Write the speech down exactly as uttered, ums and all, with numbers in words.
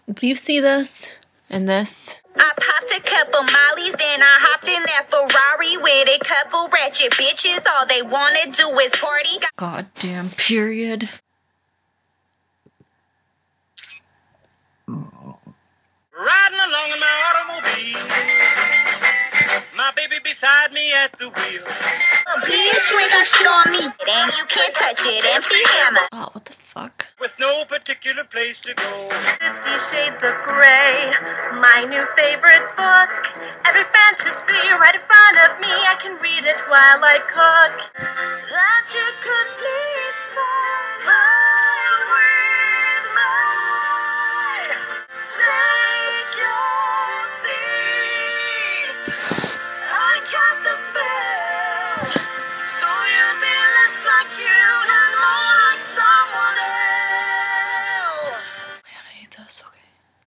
Do you see this and this? I popped a couple mollies, then I hopped in that Ferrari with a couple ratchet bitches. All they wanna do is party. Goddamn period. Riding along in my automobile, my baby beside me at the wheel. Bitch, you ain't got shit on me, and you can't touch it. M C Hammer. Oh, what the fuck? With no particular place to go. Fifty Shades of Grey, my new favorite book. Every fantasy right in front of me, I can read it while I cook. That's a complete song.